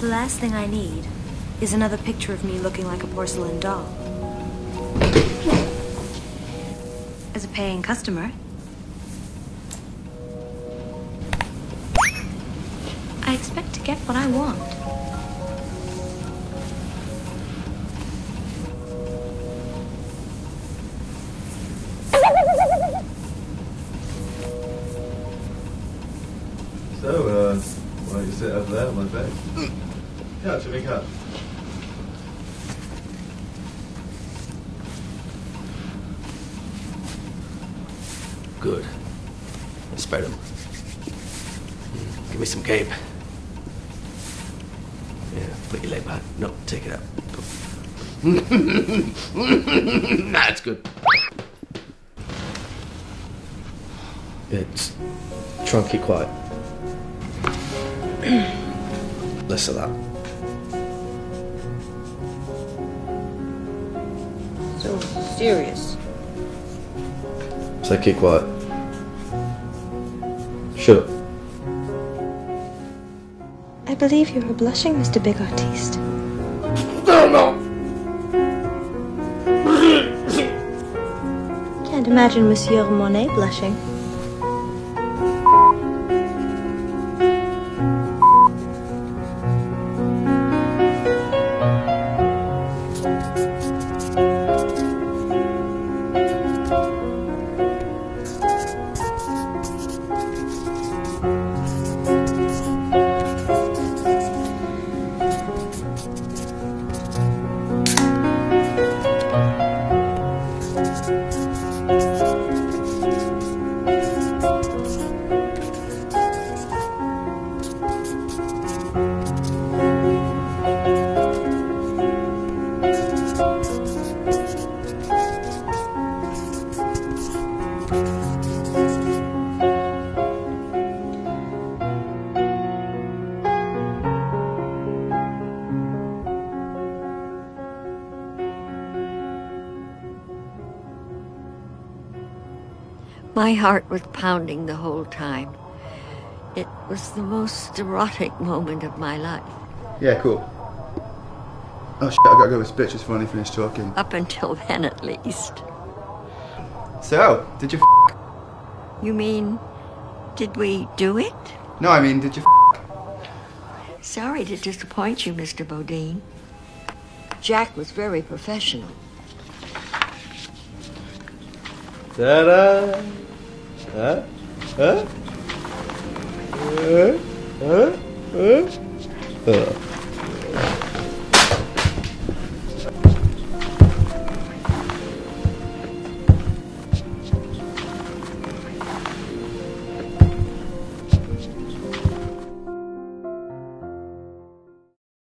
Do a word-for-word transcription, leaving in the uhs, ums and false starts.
The last thing I need is another picture of me looking like a porcelain doll. As a paying customer, I expect to get what I want. So, uh, why don't you sit over there on my bed? Catch, let me catch. Good. Spread them. Give me some cape. Yeah, put your leg back. No, take it out. That's good. It's trunky quiet. Less of that. So serious. So keep quiet. Shut up. I believe you are blushing, Mister Big Artiste. No, no. Can't imagine Monsieur Monet blushing. My heart was pounding the whole time. It was the most erotic moment of my life. Yeah, cool. Oh shit, I gotta go with bitch just finally finished talking. Up until then, at least. So, did you f***? You mean, did we do it? No, I mean, did you f***? Sorry to disappoint you, Mister Bodine. Jack was very professional. Ta-da! Huh? Huh? Huh? Huh? Huh?